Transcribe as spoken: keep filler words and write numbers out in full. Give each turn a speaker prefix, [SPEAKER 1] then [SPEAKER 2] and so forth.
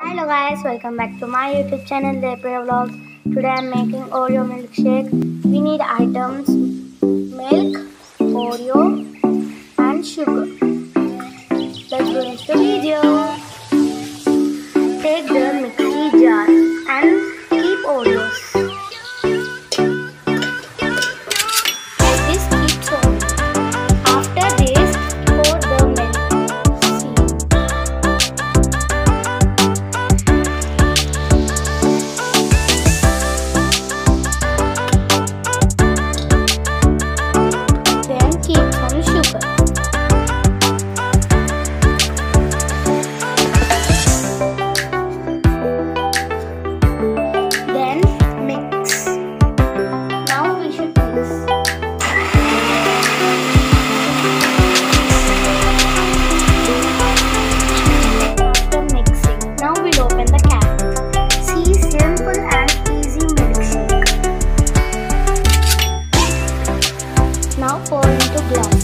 [SPEAKER 1] Hello guys, welcome back to my YouTube channel Devipriya Vlogs. Today I am making Oreo milkshake. We need items milk, Oreo and sugar. Let's go into the video. Take the mixie jar and keep Oreos. Let this keep soaking. After this, pour the milk. Keep some sugar. Then mix. Now we should mix. After mixing, now we'll open the cap. See, simple and easy milkshake. Now pour into glass.